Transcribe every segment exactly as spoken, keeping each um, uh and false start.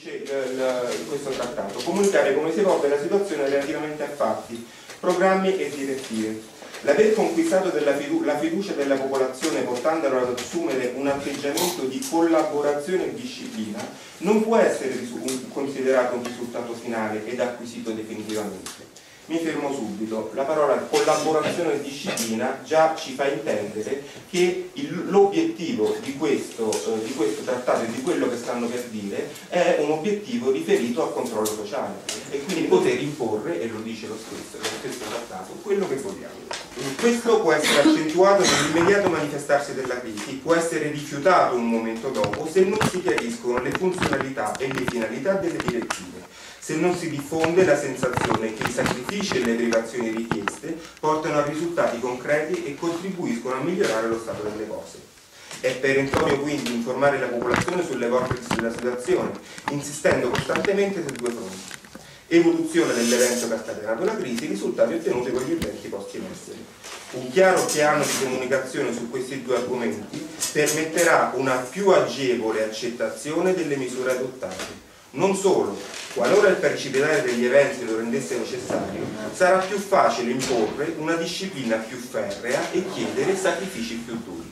dice il, il, questo trattato: comunicare come si evolve la situazione relativamente a fatti, programmi e direttive. L'aver conquistato della fidu la fiducia della popolazione portandola ad assumere un atteggiamento di collaborazione e disciplina non può essere un, considerato un risultato finale ed acquisito definitivamente. Mi fermo subito. La parola collaborazione e disciplina già ci fa intendere che l'obiettivo di questo, eh, di questo trattato e di quello che stanno per dire è un obiettivo riferito al controllo sociale e quindi poter imporre, e lo dice lo stesso, lo stesso trattato, quello che vogliamo. Questo può essere accentuato nell'immediato manifestarsi della crisi, può essere rifiutato un momento dopo se non si chiariscono le funzionalità e le finalità delle direttive, se non si diffonde la sensazione che i sacrifici e le privazioni richieste portano a risultati concreti e contribuiscono a migliorare lo stato delle cose. È perentorio quindi informare la popolazione sull'evolversi della situazione, insistendo costantemente su due fronti: evoluzione dell'evento che ha scatenato la crisi, risultati ottenuti con gli eventi posti in essere. Un chiaro piano di comunicazione su questi due argomenti permetterà una più agevole accettazione delle misure adottate. Non solo, qualora il precipitare degli eventi lo rendesse necessario, sarà più facile imporre una disciplina più ferrea e chiedere sacrifici più duri.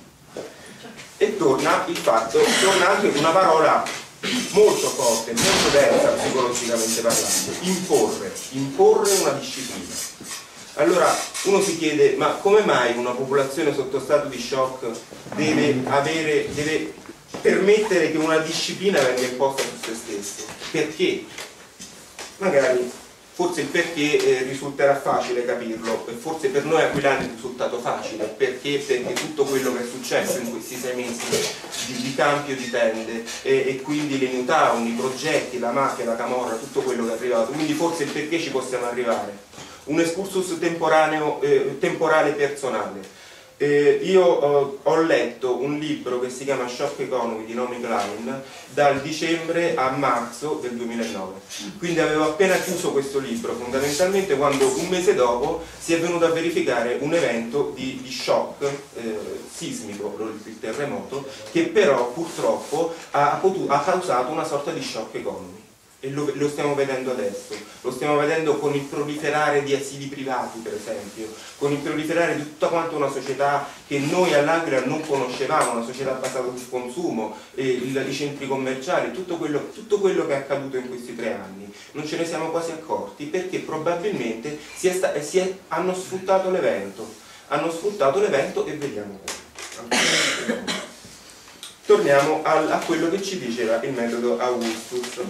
E torna il fatto, torna anche una parola molto forte, molto densa psicologicamente parlando: imporre, imporre una disciplina. Allora uno si chiede: ma come mai una popolazione sotto stato di shock deve avere, deve permettere che una disciplina venga imposta su se stesso? Perché? Magari, forse il perché eh, risulterà facile capirlo, e forse per noi aquilani è risultato facile. Perché? Perché tutto quello che è successo in questi sei mesi di, di campi o di tende, e, e quindi le new town, i progetti, la mafia, la camorra, tutto quello che è arrivato, quindi forse il perché ci possiamo arrivare. Un excursus temporaneo, eh, temporale personale. Eh, io eh, ho letto un libro che si chiama Shock Economy di Naomi Klein dal dicembre a marzo del duemilanove, quindi avevo appena chiuso questo libro fondamentalmente quando un mese dopo si è venuto a verificare un evento di, di shock eh, sismico, il terremoto, che però purtroppo ha, potuto, ha causato una sorta di shock economy. E lo, lo stiamo vedendo adesso, lo stiamo vedendo con il proliferare di asili privati, per esempio, con il proliferare di tutta quanta una società che noi all'Aquila non conoscevamo, una società basata sul consumo, e il, i centri commerciali, tutto quello, tutto quello che è accaduto in questi tre anni. Non ce ne siamo quasi accorti perché probabilmente si è sta, si è, hanno sfruttato l'evento, hanno sfruttato l'evento e vediamo come. Torniamo al, a quello che ci diceva il metodo Augustus.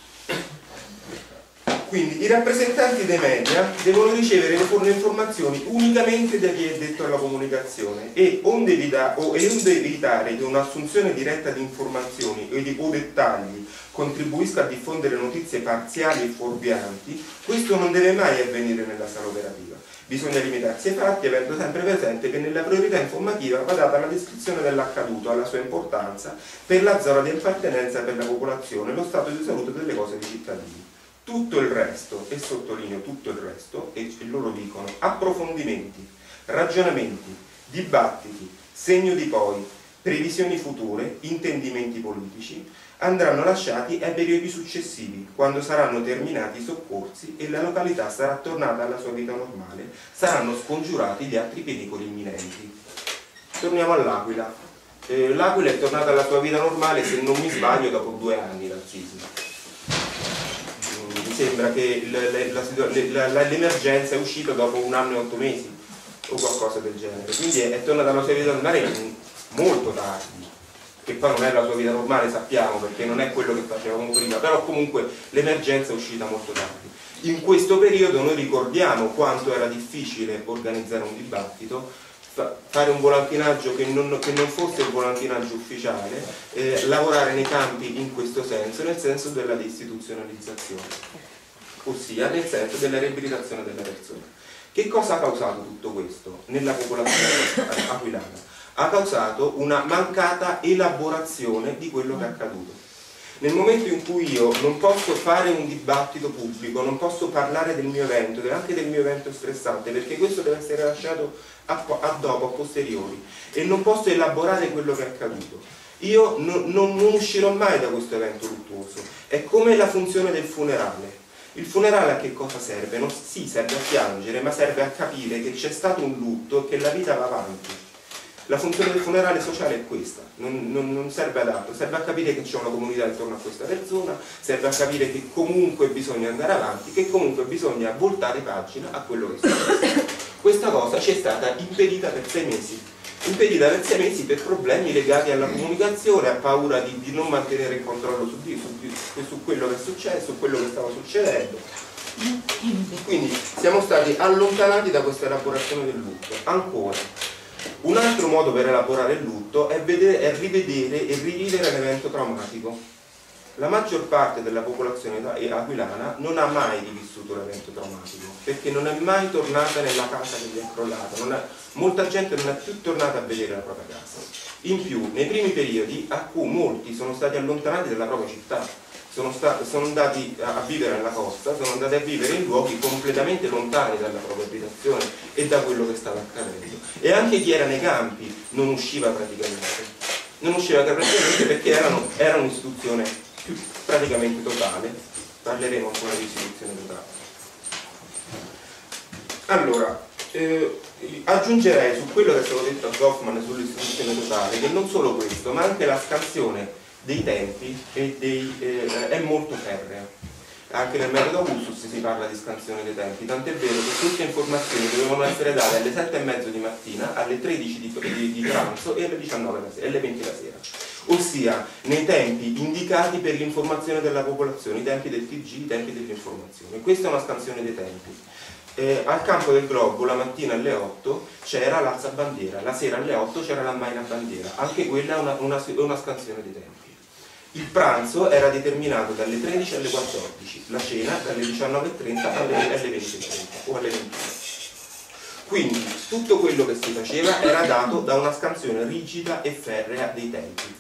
Quindi i rappresentanti dei media devono ricevere le informazioni unicamente da chi è detto alla comunicazione e onde, evita o, e onde evitare che un'assunzione diretta di informazioni o, di, o dettagli contribuisca a diffondere notizie parziali e fuorvianti, questo non deve mai avvenire nella sala operativa. Bisogna limitarsi ai fatti, avendo sempre presente che nella priorità informativa va data la descrizione dell'accaduto, alla sua importanza per la zona di appartenenza per la popolazione, lo stato di salute delle cose dei cittadini. Tutto il resto, e sottolineo tutto il resto, e loro dicono approfondimenti, ragionamenti, dibattiti, segno di poi, previsioni future, intendimenti politici, andranno lasciati ai periodi successivi, quando saranno terminati i soccorsi e la località sarà tornata alla sua vita normale, saranno scongiurati gli altri pericoli imminenti. Torniamo all'Aquila. Eh, L'Aquila è tornata alla sua vita normale, se non mi sbaglio, dopo due anni dal sisma. Mi sembra che l'emergenza è uscita dopo un anno e otto mesi o qualcosa del genere, quindi è, è tornata alla sua vita normale molto tardi, che poi non è la sua vita normale, sappiamo, perché non è quello che facevamo prima, però comunque l'emergenza è uscita molto tardi. In questo periodo noi ricordiamo quanto era difficile organizzare un dibattito, fare un volantinaggio che non, che non fosse il volantinaggio ufficiale, eh, lavorare nei campi in questo senso, nel senso della deistituzionalizzazione, ossia nel senso della riabilitazione della persona. Che cosa ha causato tutto questo nella popolazione aquilana? Ha causato una mancata elaborazione di quello che è accaduto. Nel momento in cui io non posso fare un dibattito pubblico, non posso parlare del mio evento, anche del mio evento stressante, perché questo deve essere lasciato a, a dopo, a posteriori, e non posso elaborare quello che è accaduto, io no, non, non uscirò mai da questo evento luttuoso. È come la funzione del funerale. Il funerale a che cosa serve? Non, sì, serve a piangere, ma serve a capire che c'è stato un lutto e che la vita va avanti. La funzione del funerale sociale è questa, non, non, non serve ad altro, serve a capire che c'è una comunità intorno a questa persona, serve a capire che comunque bisogna andare avanti, che comunque bisogna voltare pagina a quello che è successo. Questa cosa ci è stata impedita per sei mesi. impedita per sei mesi per problemi legati alla comunicazione, a paura di, di non mantenere il controllo su, su, su quello che è successo, su quello che stava succedendo. Quindi siamo stati allontanati da questa elaborazione del lutto. Ancora, un altro modo per elaborare il lutto è, vedere, è rivedere e rivivere l'evento traumatico. La maggior parte della popolazione aquilana non ha mai rivissuto l'evento traumatico, perché non è mai tornata nella casa che gli è crollata, non è, molta gente non è più tornata a vedere la propria casa. In più, nei primi periodi, a cui molti sono stati allontanati dalla propria città, sono, stati, sono andati a vivere nella costa, sono andati a vivere in luoghi completamente lontani dalla propria abitazione e da quello che stava accadendo. E anche chi era nei campi non usciva praticamente, non usciva praticamente perché erano, era un'istituzione più praticamente totale. Parleremo ancora di istituzione totale. Allora, eh, aggiungerei su quello che è stato detto a Goffman sull'istituzione totale che non solo questo, ma anche la scansione dei tempi e dei, eh, è molto ferrea. Anche nel metodo Augustus si parla di scansione dei tempi, tant'è vero che queste informazioni dovevano essere date alle sette e mezzo di mattina, alle tredici di, di, di pranzo e alle diciannove la sera, alle venti la sera. Ossia nei tempi indicati per l'informazione della popolazione, i tempi del T G, i tempi dell'informazione. Questa è una scansione dei tempi. Eh, al campo del globo la mattina alle otto c'era l'alzabandiera, la sera alle otto c'era l'ammaina bandiera, anche quella è una, una, una scansione dei tempi. Il pranzo era determinato dalle tredici alle quattordici, la cena dalle diciannove e trenta alle venti e trenta o alle ventuno. Quindi tutto quello che si faceva era dato da una scansione rigida e ferrea dei tempi.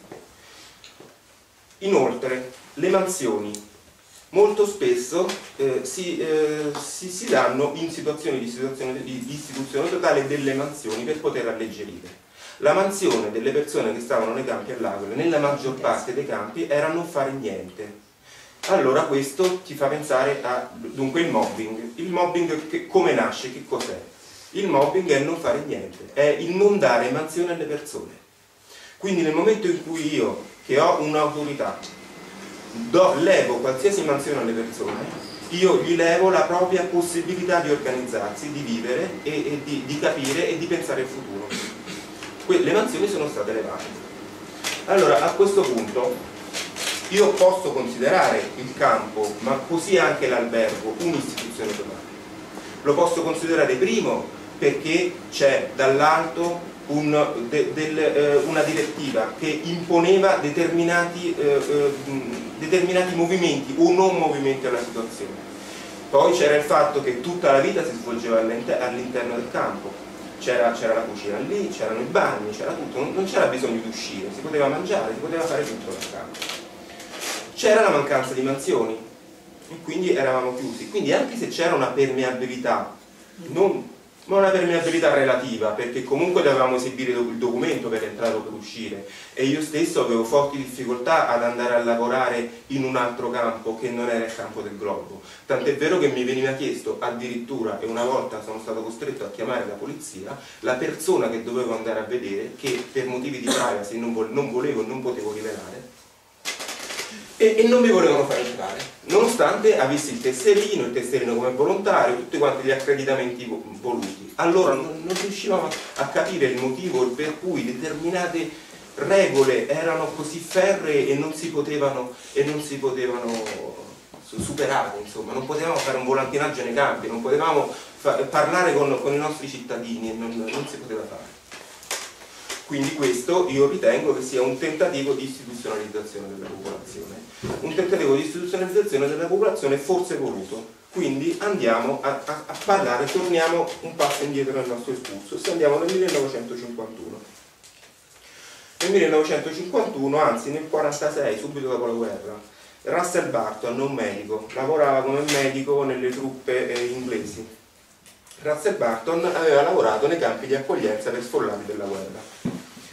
Inoltre, le mansioni molto spesso eh, si, eh, si, si danno in situazioni di, situazione, di, di istituzione totale delle mansioni per poter alleggerire. La mansione delle persone che stavano nei campi all'Aquila, nella maggior parte dei campi, era non fare niente. Allora questo ti fa pensare a, dunque, il mobbing. Il mobbing che, come nasce, che cos'è? Il mobbing è non fare niente, è il non dare mansione alle persone. Quindi nel momento in cui io, che ho un'autorità, levo qualsiasi mansione alle persone, io gli levo la propria possibilità di organizzarsi, di vivere e, e di, di capire e di pensare al futuro. Le mansioni sono state levate. Allora, a questo punto io posso considerare il campo, ma così anche l'albergo, un'istituzione totale. Lo posso considerare primo perché c'è dall'alto un, de, del, eh, una direttiva che imponeva determinati, eh, eh, determinati movimenti o non movimenti alla situazione. Poi c'era il fatto che tutta la vita si svolgeva all'interno del campo. C'era la cucina lì, c'erano i bagni, c'era tutto, non c'era bisogno di uscire, si poteva mangiare, si poteva fare tutto nel campo. C'era la mancanza di mansioni e quindi eravamo chiusi. Quindi anche se c'era una permeabilità, non, ma una permeabilità relativa, perché comunque dovevamo esibire il documento per entrare o per uscire, e io stesso avevo forti difficoltà ad andare a lavorare in un altro campo che non era il campo del globo. Tant'è vero che mi veniva chiesto addirittura, e una volta sono stato costretto a chiamare la polizia, la persona che dovevo andare a vedere, che per motivi di privacy non, vo non volevo e non potevo rivelare, e, e non mi volevano fare entrare, nonostante avessi il tesserino, il tesserino come volontario, tutti quanti gli accreditamenti voluti. Allora non, non riuscivamo a capire il motivo per cui determinate regole erano così ferree e non si potevano, e non si potevano superate, insomma, non potevamo fare un volantinaggio nei campi, non potevamo parlare con, con i nostri cittadini, non, non si poteva fare. Quindi questo io ritengo che sia un tentativo di istituzionalizzazione della popolazione, un tentativo di istituzionalizzazione della popolazione forse voluto. Quindi andiamo a, a, a parlare, torniamo un passo indietro nel nostro excursus, andiamo nel millenovecentocinquantuno. Nel millenovecentocinquantuno, anzi nel quarantasei, subito dopo la guerra, Russell Barton, un medico, lavorava come medico nelle truppe eh, inglesi. Russell Barton aveva lavorato nei campi di accoglienza per sfollati della guerra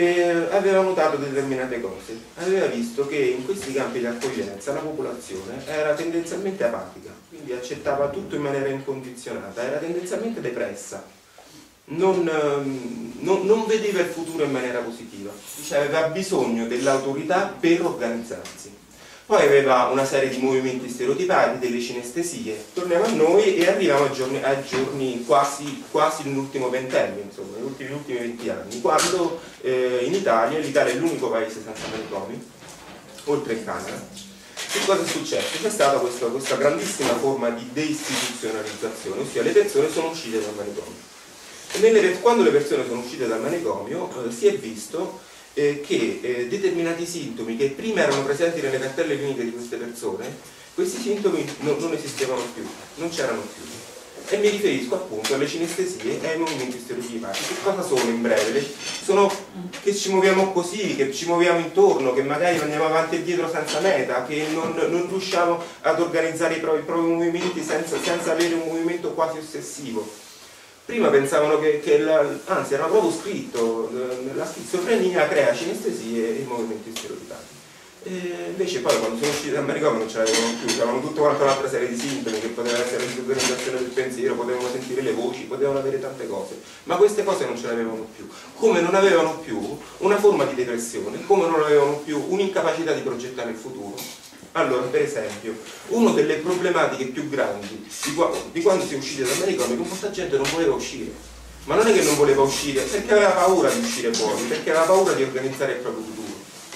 e aveva notato determinate cose. Aveva visto che in questi campi di accoglienza la popolazione era tendenzialmente apatica, quindi accettava tutto in maniera incondizionata, era tendenzialmente depressa, non, non, non vedeva il futuro in maniera positiva, cioè aveva bisogno dell'autorità per organizzarsi. Poi aveva una serie di movimenti stereotipati, delle cinestesie. Torniamo a noi e arriviamo a giorni, a giorni quasi, quasi nell'ultimo ventennio, insomma, negli ultimi, ultimi venti anni, quando eh, in Italia, l'Italia è l'unico paese senza manicomi, oltre il Canada. Che cosa è successo? C'è stata questa, questa grandissima forma di deistituzionalizzazione, ossia le persone sono uscite dal manicomio. E nelle, quando le persone sono uscite dal manicomio eh, si è visto Eh, che eh, determinati sintomi che prima erano presenti nelle cartelle cliniche di queste persone, questi sintomi no, non esistevano più, non c'erano più. E mi riferisco appunto alle cinestesie e ai movimenti stereotipati. Che cosa sono in breve? Sono che ci muoviamo così, che ci muoviamo intorno, che magari andiamo avanti e dietro senza meta, che non, non riusciamo ad organizzare i propri, i propri movimenti senza, senza avere un movimento quasi ossessivo. Prima pensavano che, che la, anzi era proprio scritto, la schizofrenia crea cinestesie e movimenti stereotipati. E invece poi quando sono usciti dal manicomio non ce l'avevano più, avevano tutta un'altra serie di sintomi che potevano essere la disorganizzazione del pensiero, potevano sentire le voci, potevano avere tante cose, ma queste cose non ce l'avevano più. Come non avevano più una forma di depressione, come non avevano più un'incapacità di progettare il futuro. Allora, per esempio, una delle problematiche più grandi di, qua, di quando si è usciti dal manicomio è che molta gente non voleva uscire. Ma non è che non voleva uscire, perché aveva paura di uscire fuori, perché aveva paura di organizzare il proprio futuro.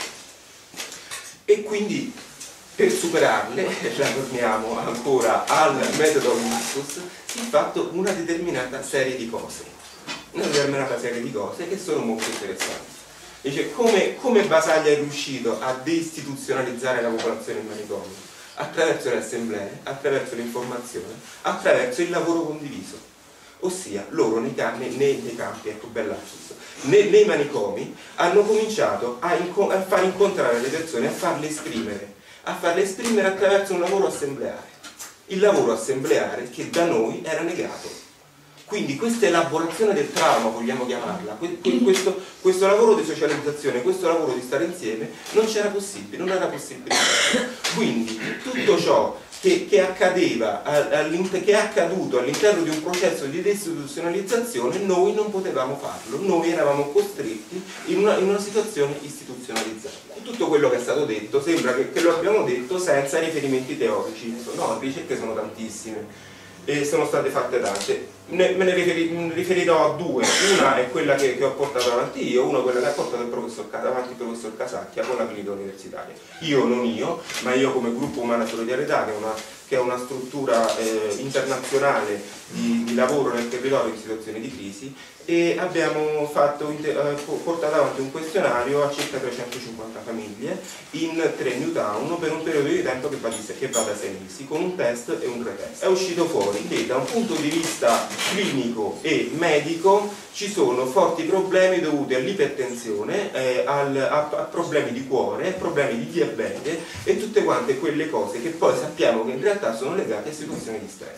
E quindi, per superarle, la torniamo ancora al metodo Augustus, si è fatto una determinata serie di cose. Una determinata serie di cose che sono molto interessanti. Dice, come, come Basaglia è riuscito a deistituzionalizzare la popolazione in manicomio? Attraverso le assemblee, attraverso l'informazione, attraverso il lavoro condiviso. Ossia, loro nei, nei, nei campi, ecco, bell'access, nei, nei manicomi hanno cominciato a, a far incontrare le persone, a farle esprimere, a farle esprimere attraverso un lavoro assembleare. Il lavoro assembleare che da noi era negato. Quindi questa elaborazione del trauma, vogliamo chiamarla, questo, questo lavoro di socializzazione, questo lavoro di stare insieme, non c'era possibile, non era possibile. Quindi tutto ciò che, che accadeva, che è accaduto all'interno di un processo di deistituzionalizzazione, noi non potevamo farlo, noi eravamo costretti in una, in una situazione istituzionalizzata. Tutto quello che è stato detto sembra che, che lo abbiamo detto senza riferimenti teorici, no, le ricerche sono tantissime. E sono state fatte tante, ne, me ne riferi, riferirò a due. Una è quella che, che ho portato avanti io, una quella che ha portato il professor, avanti il professor Casacchia con la clinica universitaria. Io, non io, ma io come Gruppo Umana Solidarietà, che è una, che è una struttura eh, internazionale di, di lavoro nel territorio in situazioni di crisi, e abbiamo fatto, eh, portato avanti un questionario a circa trecentocinquanta famiglie in tre new town per un periodo di tempo che va, di, che va da sei mesi, con un test e un retest. È uscito fuori che da un punto di vista clinico e medico ci sono forti problemi dovuti all'ipertensione, eh, al, a, a problemi di cuore, problemi di diabete e tutte quante quelle cose che poi sappiamo che in realtà sono legate a situazioni di stress.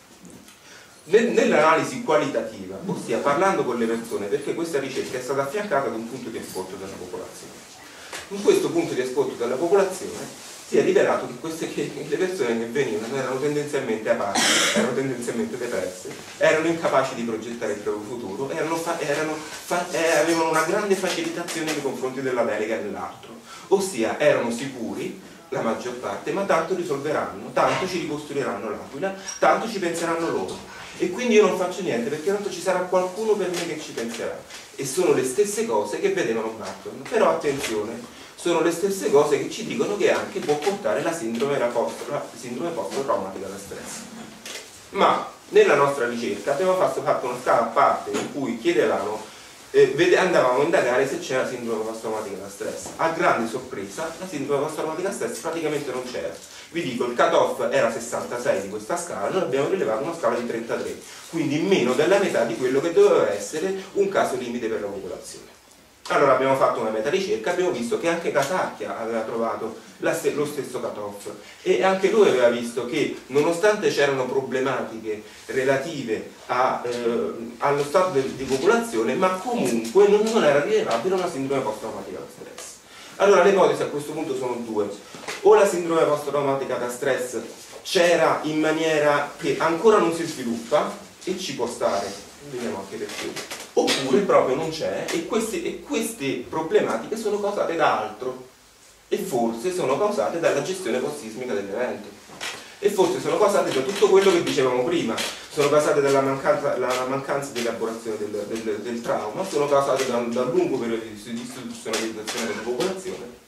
Nell'analisi qualitativa, ossia parlando con le persone, perché questa ricerca è stata affiancata da un punto di ascolto della popolazione. In questo punto di ascolto della popolazione si è rivelato che, queste, che le persone che venivano erano tendenzialmente apatiche, erano tendenzialmente depresse, erano incapaci di progettare il proprio futuro, erano fa, erano fa, eh, avevano una grande facilitazione nei confronti della delega dell'altro, ossia erano sicuri, la maggior parte, ma tanto risolveranno, tanto ci ricostruiranno l'Aquila, tanto ci penseranno loro. E quindi io non faccio niente perché tanto ci sarà qualcuno per me che ci penserà. E sono le stesse cose che vedevano Barton. Però attenzione, sono le stesse cose che ci dicono che anche può portare la sindrome post-traumatica da stress. Ma nella nostra ricerca abbiamo fatto, fatto una scala a parte in cui chiedevamo, eh, andavamo a indagare se c'era sindrome post-traumatica da stress. A grande sorpresa la sindrome post-traumatica da stress praticamente non c'era. Vi dico, il cut-off era sessantasei di questa scala, noi abbiamo rilevato una scala di trentatré, quindi meno della metà di quello che doveva essere un caso limite per la popolazione. Allora abbiamo fatto una meta ricerca, abbiamo visto che anche Casacchia aveva trovato la st lo stesso cutoff e anche lui aveva visto che nonostante c'erano problematiche relative a, eh, allo stato di, di popolazione, ma comunque non, non era rilevabile una sindrome post-traumatica da stress. Allora le ipotesi a questo punto sono due: o la sindrome post-traumatica da stress c'era in maniera che ancora non si sviluppa e ci può stare, vediamo anche perché, oppure proprio non c'è e queste, e queste problematiche sono causate da altro e forse sono causate dalla gestione post-sismica dell'evento e forse sono causate da tutto quello che dicevamo prima, sono causate dalla mancanza, la mancanza di elaborazione del, del, del trauma, sono causate da, da un lungo periodo di istituzionalizzazione della popolazione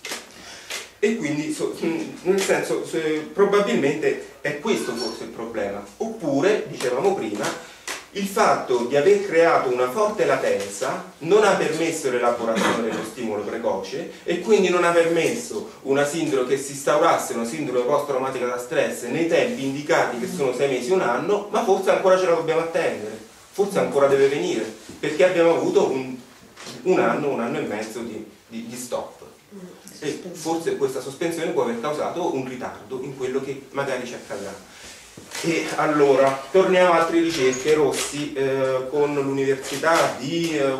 e quindi so, nel senso se, probabilmente è questo forse il problema, oppure dicevamo prima il fatto di aver creato una forte latenza non ha permesso l'elaborazione dello stimolo precoce e quindi non ha permesso una sindrome che si instaurasse una sindrome post-traumatica da stress nei tempi indicati che sono sei mesi, un anno, ma forse ancora ce la dobbiamo attendere, forse ancora deve venire, perché abbiamo avuto un, un anno, un anno e mezzo di, di, di stop. E forse questa sospensione può aver causato un ritardo in quello che magari ci accadrà. E allora, torniamo a altre ricerche. Rossi eh, con l'università di eh,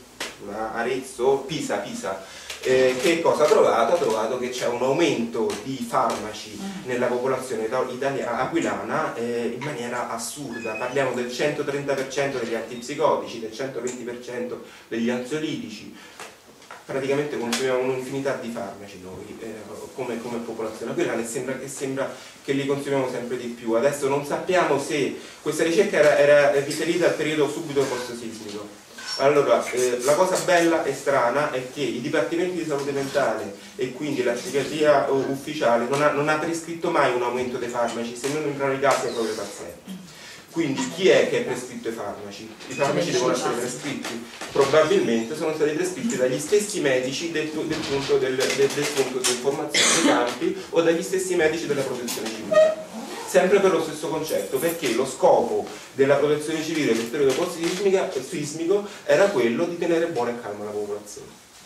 Arezzo, Pisa, Pisa eh, che cosa ha trovato? Ha trovato che c'è un aumento di farmaci nella popolazione italiana, aquilana eh, in maniera assurda. Parliamo del centotrenta per cento degli antipsicotici, del centoventi per cento degli ansiolitici. Praticamente consumiamo un'infinità di farmaci noi eh, come, come popolazione aquilana e sembra che, sembra che li consumiamo sempre di più. Adesso non sappiamo se questa ricerca era, era riferita al periodo subito post-sismico. Allora, eh, la cosa bella e strana è che i dipartimenti di salute mentale e quindi la psichiatria ufficiale non ha, non ha prescritto mai un aumento dei farmaci, se non in rari casi ai propri pazienti. Quindi chi è che ha prescritto i farmaci? I farmaci devono essere prescritti, probabilmente sono stati prescritti dagli stessi medici del, del punto del, del, del punto di informazione dei campi o dagli stessi medici della protezione civile. Sempre per lo stesso concetto, perché lo scopo della protezione civile nel periodo post-sismico era quello di tenere buona e calma la popolazione,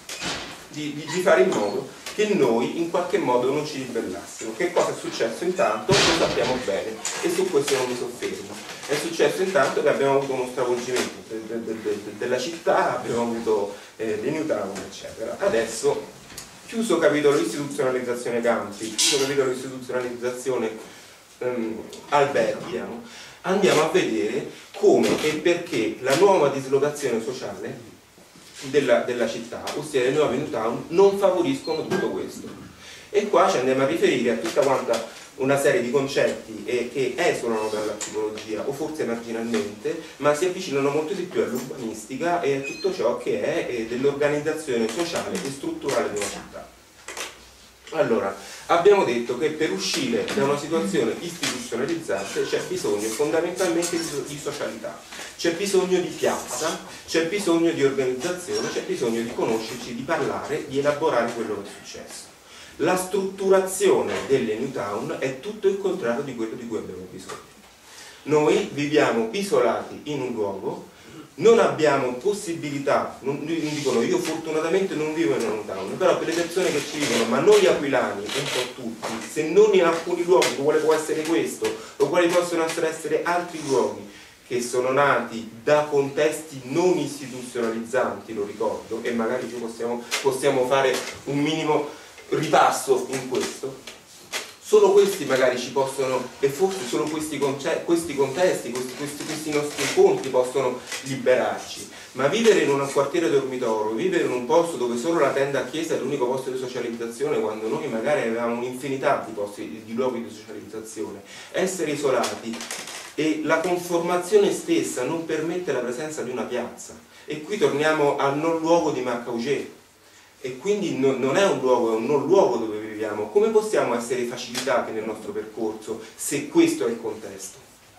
di, di, di fare in modo che noi in qualche modo non ci ribellassimo. Che cosa è successo intanto? Lo sappiamo bene e su questo non mi soffermo. È successo intanto che abbiamo avuto uno stravolgimento de, de, de, de, della città, abbiamo avuto eh, le new town, eccetera. Adesso, chiuso capitolo istituzionalizzazione campi, chiuso capitolo istituzionalizzazione ehm, alberghi, andiamo a vedere come e perché la nuova dislocazione sociale Della, della città, ossia le nuove new town, non favoriscono tutto questo. E qua ci andiamo a riferire a tutta quanta una serie di concetti eh, che esulano dalla psicologia, o forse marginalmente, ma si avvicinano molto di più all'urbanistica e a tutto ciò che è eh, dell'organizzazione sociale e strutturale di una città. Allora, abbiamo detto che per uscire da una situazione istituzionalizzata c'è bisogno fondamentalmente di socialità, c'è bisogno di piazza, c'è bisogno di organizzazione, c'è bisogno di conoscerci, di parlare, di elaborare quello che è successo. La strutturazione delle new town è tutto il contrario di quello di cui abbiamo bisogno. Noi viviamo isolati in un luogo, non abbiamo possibilità, non dicono, io fortunatamente non vivo in una new town, però per le persone che ci vivono, ma noi aquilani, un po' tutti, se non in alcuni luoghi, quale può essere questo, o quali possono essere altri luoghi che sono nati da contesti non istituzionalizzanti, lo ricordo, e magari ci possiamo, possiamo fare un minimo ripasso in questo. Solo questi magari ci possono, e forse solo questi, questi contesti, questi, questi, questi nostri incontri possono liberarci. Ma vivere in un quartiere dormitorio, vivere in un posto dove solo la tenda a chiesa è l'unico posto di socializzazione, quando noi magari avevamo un'infinità di posti, di luoghi di socializzazione, essere isolati, e la conformazione stessa non permette la presenza di una piazza. E qui torniamo al non luogo di Marc-Augé. E quindi no, non è un luogo, è un non luogo dove viviamo. Come possiamo essere facilitati nel nostro percorso se questo è il contesto?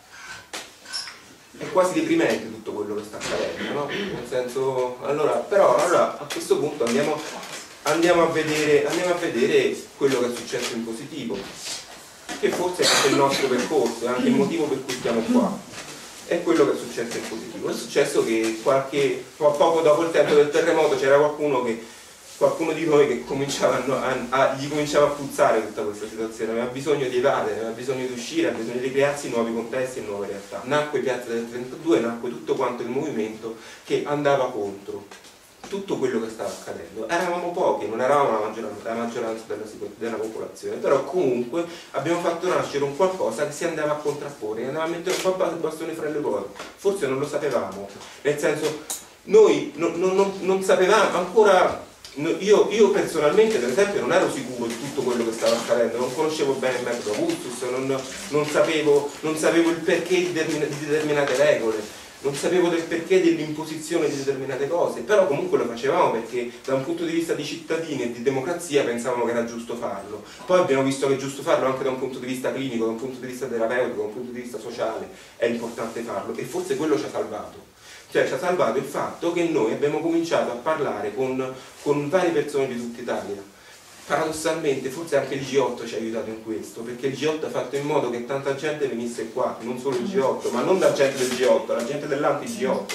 È quasi deprimente tutto quello che sta accadendo, no? Nel senso, allora, però allora, a questo punto andiamo, andiamo, a vedere, andiamo a vedere quello che è successo in positivo, che forse è anche il nostro percorso, è anche il motivo per cui stiamo qua. e quello che è successo in positivo. È successo che qualche, poco dopo il tempo del terremoto c'era qualcuno che qualcuno di noi che cominciava a, a, gli cominciava a puzzare tutta questa situazione, aveva bisogno di evadere, aveva bisogno di uscire, aveva bisogno di crearsi nuovi contesti e nuove realtà. Nacque Piazza del trentadue, nacque tutto quanto il movimento che andava contro tutto quello che stava accadendo. Eravamo pochi, non eravamo la maggioranza, la maggioranza della, della popolazione, però comunque abbiamo fatto nascere un qualcosa che si andava a contrapporre, che andava a mettere un po' il bastone fra le ruote. Forse non lo sapevamo, nel senso, noi non, non, non sapevamo ancora. Io, io personalmente per esempio non ero sicuro di tutto quello che stava accadendo, non conoscevo bene il metodo Augustus, non, non, sapevo, non sapevo il perché di, di determinate regole, non sapevo del perché dell'imposizione di determinate cose, però comunque lo facevamo perché da un punto di vista di cittadini e di democrazia pensavamo che era giusto farlo. Poi abbiamo visto che è giusto farlo anche da un punto di vista clinico, da un punto di vista terapeutico, da un punto di vista sociale, è importante farlo e forse quello ci ha salvato. Cioè ci ha salvato il fatto che noi abbiamo cominciato a parlare con, con varie persone di tutta Italia. Paradossalmente forse anche il G otto ci ha aiutato in questo, perché il G otto ha fatto in modo che tanta gente venisse qua, non solo il G otto, ma non la gente del G otto, la gente dell'anti-G otto.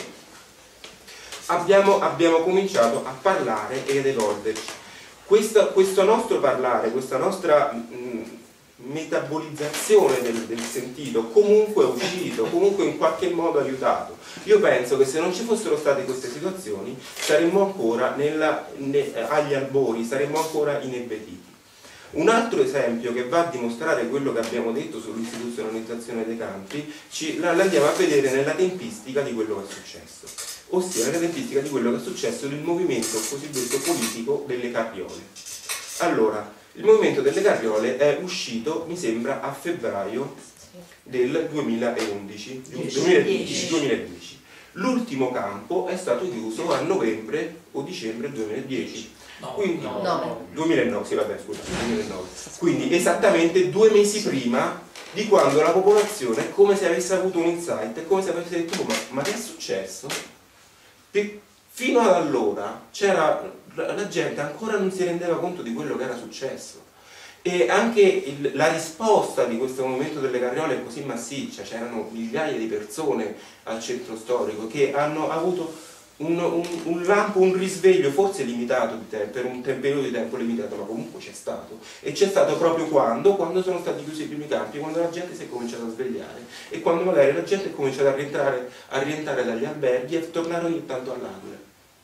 Abbiamo, abbiamo cominciato a parlare ed evolverci. Questo, questo nostro parlare, questa nostra mh, metabolizzazione del, del sentito comunque è uscito, comunque in qualche modo ha aiutato. Io penso che se non ci fossero state queste situazioni saremmo ancora nella, ne, agli albori, saremmo ancora inebetiti. Un altro esempio che va a dimostrare quello che abbiamo detto sull'istituzionalizzazione dei campi ci, l'andiamo a vedere nella tempistica di quello che è successo, ossia nella tempistica di quello che è successo nel movimento cosiddetto politico delle carriole. Allora, il movimento delle carriole è uscito, mi sembra, a febbraio del duemilaundici, duemiladieci. L'ultimo campo è stato chiuso a novembre o dicembre duemiladieci. No, Quindi, no, no. duemilanove, sì vabbè scusa, duemilanove. Quindi esattamente due mesi prima di quando la popolazione è come se avesse avuto un insight, è come se avesse detto ma, ma che è successo? Perché fino ad allora c'era la gente ancora non si rendeva conto di quello che era successo e anche il, la risposta di questo movimento delle carriole è così massiccia, c'erano migliaia di persone al centro storico che hanno avuto un, un, un lampo, un risveglio forse limitato di tempo, per un periodo di tempo limitato, ma comunque c'è stato, e c'è stato proprio quando, quando sono stati chiusi i primi campi, quando la gente si è cominciata a svegliare e quando magari la gente è cominciata a rientrare, a rientrare dagli alberghi e tornare ogni tanto all'Aquila.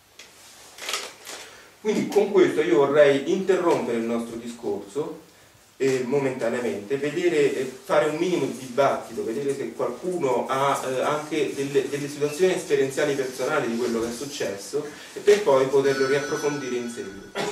Quindi con questo io vorrei interrompere il nostro discorso eh, momentaneamente, vedere, eh, fare un minimo di dibattito, vedere se qualcuno ha eh, anche delle, delle situazioni esperienziali personali di quello che è successo e per poi poterlo riapprofondire in seguito.